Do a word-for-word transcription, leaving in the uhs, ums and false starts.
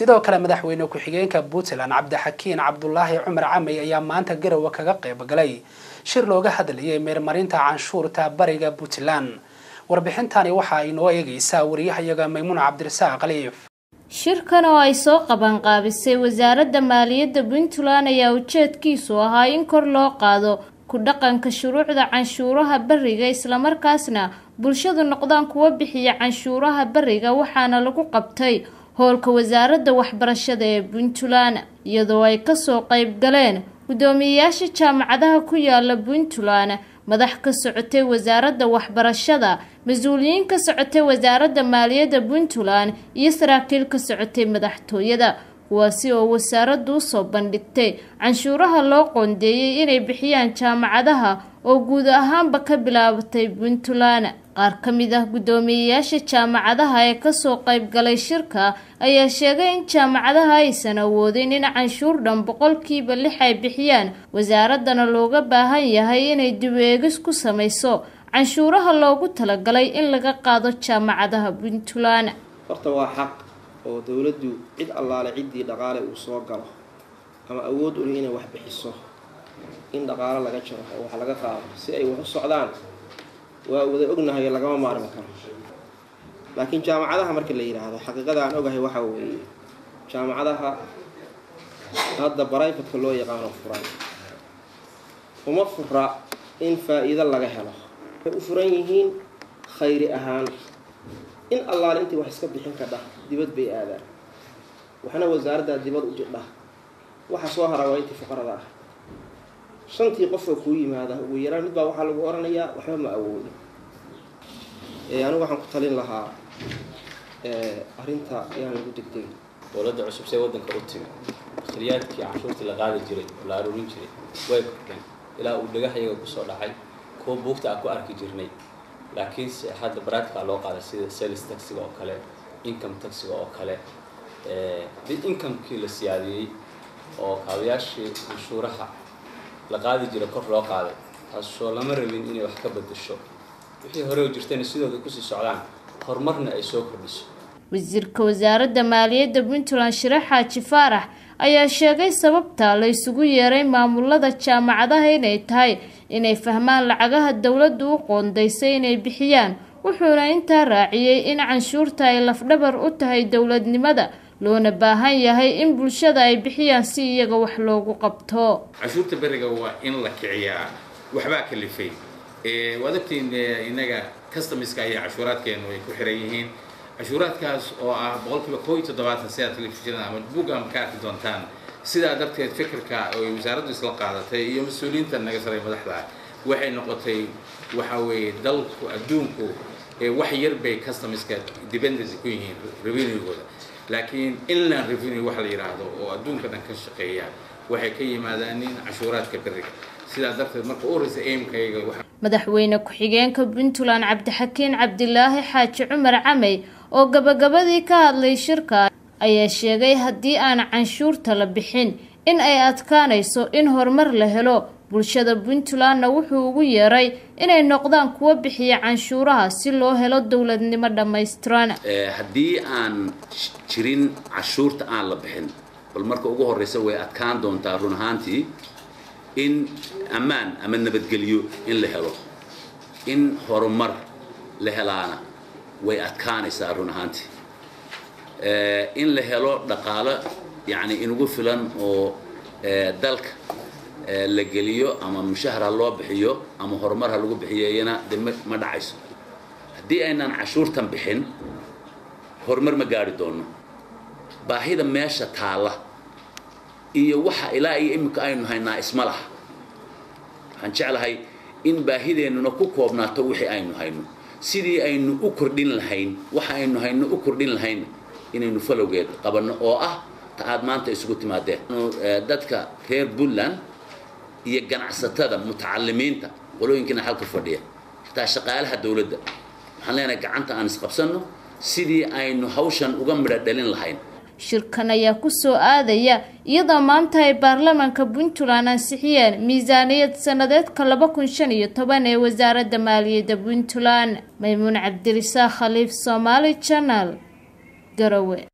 sidoo kale madaxweyne ku-xigeenka Puntland Cabdixakiin Cabdullaahi Cumar Camey ayaa maanta Garowe kaga qayb galay shir looga hadlayay meermarinta canshuurta bariga Puntland warbixintani waxa ay noo eegaysaa wariyahayaga Maymuun Cabdirasaaq Khaliif. shirkan oo ay soo qaban qaabisay wasaaradda maaliyadda Puntland ayaa ujeedkiisu ahaa in kor loo qaado ku dhaqanka shuruucda canshuuraha bariga isla markaasna bulshadu noqdaan kuwa bixiya canshuuraha bariga waxaana lagu qabtay howlka wasaaradda waxbarashada ee Puntland iyadoo ay ka soo qayb galeen gudoomiyayaasha jaamacadaha ku yaala Puntland madax ka socotay wasaaradda waxbarashada mas'uuliyiin ka socotay wasaaradda maaliyadda Puntland iyo saraakiil ka socotay madaxtooyada kuwaasi oo wasaaraddu soo bandhigtay canshuuraha loo qoondeeyay inay bixiyaan jaamacadaha oo guud ahaanba ka bilaabatay Puntland. qaar ka mid ah gudoomiyayaasha jaamacadaha ee ka soo qayb galay shirka ayaa sheegay in jaamacadaha aysan awoodin in canshuur dhan boqolkiiba lix ay bixiyaan wasaaradana looga baahan yahay inay dib u eegis ku samayso canshuuraha loogu talagalay in laga qaado jaamacadaha Puntland. horta waa xaq oo dawladdu cid allaale cidii dhaqaale uu soo galo ama awood u leh inay wax bixiso in dhaqaale laga jaro oo wax laga qaado si ay wax u socdaan waa wada ognahay lagama maarmi karo. laakiin jaamacadaha markii la yiraahdo xaqiiqada aan ogahay waxa weeye jaamacadaha hadda private loo yaqaan furan uma fura in faa'iido laga helo way u furan yihiin khayri ahaan in allaale intii wax iska bixin ka dhah dibad bay aadaan waxna wasaaradda dibad u jidha waxa soo haray waa intii fuqarada ah shantii qof oo ku yimaada ugu yaraan mid baa waxa lagu oranayaa waxba ma awoodo ee anigu waxaan ku talin lahaa ee arinta ayaan lagu degdegay dawladda cusub ee wadanka u timi khariyaadkii canshuurta la qaadi jiray la aruurin jiray way kordheen ilaa uu dhagaxyaga ku soo dhacay koo buugta ku arki jirnay laakiin hadda baraadka loo qaaday sida sales tax oo kale income tax oo kale ee the income kii la siyaadiyay oo kaabiyaashii canshuuraha la qaadi jiray kor loo qaaday taasoo lama rabin inay wax ka bedesho wixii hore u jirtay sidoo ku sii socdaan horumarna ay soo kordhiso. wasiirka wasaaradda maaliyadda Puntland Shirax Xaaji Faarax ayaa sheegay sababta la isugu yeeray maamulada jaamacadaha inay tahay inay fahmaan lacagaha dawladdu u qoondeysay inay bixiyaan wuxuuna intaa raaciyay in canshuurta ay lafdhabar u tahay dawladnimada loona baahan yahay in bulshada ay bixiyaan si iyaga wax loogu qabto. canshuurta bariga waa in la kiciyaa waxba kalifay ee wadagtiin inaga customerska ay cashuuraadkeenu ay ku xiran yihiin cashuuraadkaas oo ah boqolkiiba kow iyo toddobaatan sida telefishinada ama buugaan ka arki doontaan sidaa darteed fikirka oo wasaaraddu isla qaadatay iyo mas'uuliyiinta naga saray madaxda waxay noqotay waxa weeye dalku adduunku ee wax yar bay customerska dependency ku yihiin revenue-gooda laakiin inland revenue waxa la yiraahdo oo adduunka dhan ka shaqeeya waxay ka yimaadaan in cashuuraadka bariga sidaa darteed marka uu raasay aimkayga waxa madaxweyne ku-xigeenka Puntland Cabdixakiin Cabdullaahi Xaaji Cumar Camey oo gabagabadii ka hadlay shirka ayaa sheegay haddii aan canshuurta la bixin in ay adkaanayso in horumar la helo bulshada Puntlandna wuxuu ugu yeeray inay noqdaan kuwa bixiya canshuuraha si loo helo dawladnimo dhameystiran. ee haddii aan jirin canshuurta aan la bixin bal marka ugu horeysa way adkaan doontaa run ahaantii in amaan ama nabadgelyo in la helo in horumar la helaana way adkaanaysaa run ahaantii ee in la helo dhaqaale yani inugu filan oo dalka la geliyo ama mushahar loo bixiyo ama horumar lagu bixiyayna ma dhacayso haddii aynaan cashuurtan bixin horumar ma gaari doono baahida meesha taala iyo waxa ilaa iyo imika aynu haynaa isma laha waxaan jeclahay in baahideenuna ku koobnaato wixii aynu hayno sidii aynu u kordhin lahayn waxa aynu hayno u kordhin lahayn inaynu falowgeed qabanno oo ah taad maanta isugu timaadeen dadka reer Puntland iyo ganacsatada mutacallimiinta qolooyinkina halka fadhiya xitaa shaqaalaha dawladda waxaan leenahay gacanta aan isqabsano sidii aynu hawshan uga midho dhalin lahayn. shirkan ayaa ku soo aadaya iyadoo maanta ay baarlamaanka Puntland ansixiyeen miisaaniyad sanadeedka laba kun shan iyo toban ee wasaaradda maaliyadda Puntland. Maymuun Cabdirasaaq Khaliif, Somali Channel, Garowe.